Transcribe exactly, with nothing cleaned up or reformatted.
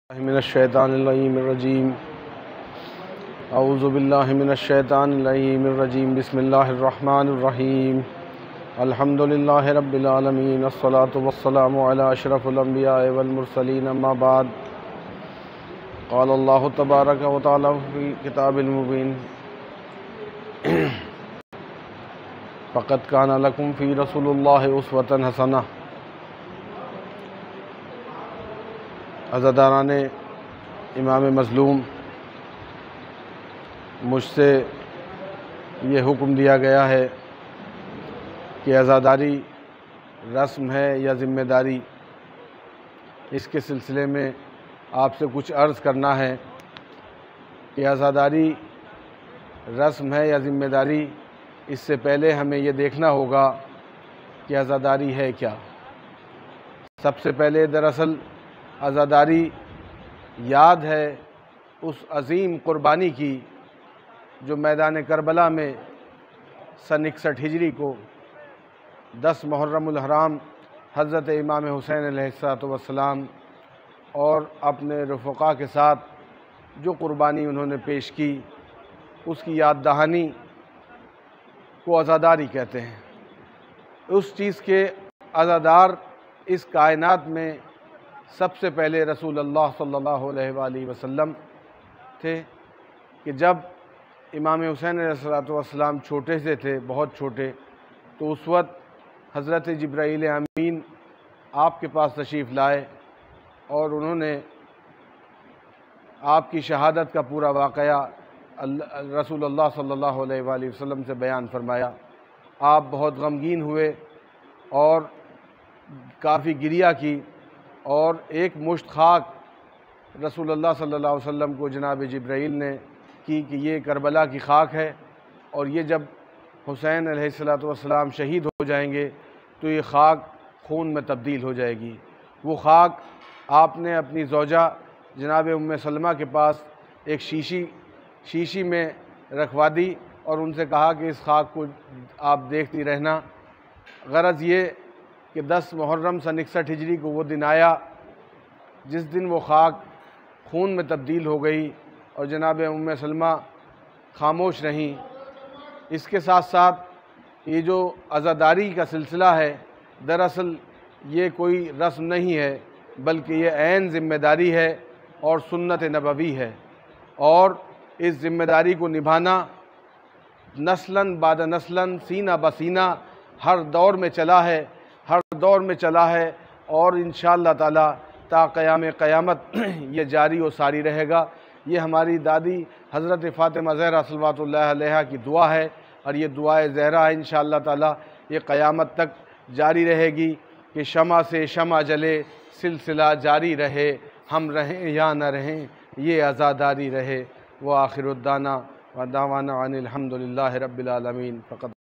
من الشیطان اللعین الرجیم اعوذ باللہ من الشیطان اللعین الرجیم بسم اللہ الرحمن الرحیم الحمد للہ رب العالمین الصلاة والسلام علی اشرف الانبیاء والمرسلین اما بعد قال اللہ تبارک و تعالی فی کتاب المبین فقد کان لکم فی رسول اللہ اسوۃ حسنہ۔ عزاداران امام مظلوم، مجھ سے یہ حکم دیا گیا ہے کہ عزاداری رسم ہے یا ذمہ داری، اس کے سلسلے میں آپ سے کچھ عرض کرنا ہے کہ عزاداری رسم ہے یا ذمہ داری۔ اس سے پہلے ہمیں یہ دیکھنا ہوگا کہ عزاداری ہے کیا۔ سب سے پہلے دراصل عزاداری یاد ہے اس عظیم قربانی کی جو میدان کربلا میں سن اکسٹھ ہجری کو دس محرم الحرام حضرت امام حسین علیہ السلام اور اپنے رفقا کے ساتھ جو قربانی انہوں نے پیش کی، اس کی یاد دہانی کو عزاداری کہتے ہیں۔ اس چیز کے عزادار اس کائنات میں سب سے پہلے رسول اللہ صلی اللہ علیہ وآلہ وسلم تھے کہ جب امام حسین علیہ السلام چھوٹے سے تھے، بہت چھوٹے، تو اس وقت حضرت جبرائیل امین آپ کے پاس تشریف لائے اور انہوں نے آپ کی شہادت کا پورا واقعہ رسول اللہ صلی اللہ علیہ وآلہ وسلم سے بیان فرمایا۔ آپ بہت غمگین ہوئے اور کافی گریہ کی، اور ایک مشت خاک رسول اللہ صلی اللہ علیہ وسلم کو جناب جبرائیل نے کی کہ یہ کربلا کی خاک ہے، اور یہ جب حسین علیہ السلام شہید ہو جائیں گے تو یہ خاک خون میں تبدیل ہو جائے گی۔ وہ خاک آپ نے اپنی زوجہ جناب ام سلمہ کے پاس ایک شیشی شیشی میں رکھوا دی اور ان سے کہا کہ اس خاک کو آپ دیکھتی رہنا۔ غرض یہ کہ دس محرم سن اکسٹھ ہجری کو وہ دن آیا جس دن وہ خاک خون میں تبدیل ہو گئی اور جناب ام سلمہ خاموش رہیں۔ اس کے ساتھ ساتھ یہ جو عزاداری کا سلسلہ ہے، دراصل یہ کوئی رسم نہیں ہے بلکہ یہ عین ذمہ داری ہے اور سنت نبوی ہے، اور اس ذمہ داری کو نبھانا نسلاً بعد نسلاً سینہ بسینہ ہر دور میں چلا ہے ہر دور میں چلا ہے اور انشاءاللہ تعالی تا قیام قیامت یہ جاری و ساری رہے گا۔ یہ ہماری دادی حضرت فاطمہ زہرا صلوات اللہ علیہا کی دعا ہے، اور یہ دعائے زہرا انشاءاللہ تعالی یہ قیامت تک جاری رہے گی کہ شمع سے شمع جلے، سلسلہ جاری رہے، ہم رہیں یا نہ رہیں یہ عزاداری رہے۔ وآخر الدعوانا ودعوانا ان الحمد للہ رب العالمین۔ فقط